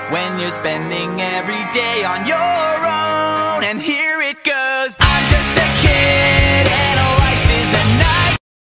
when you're spending every day on your own. And here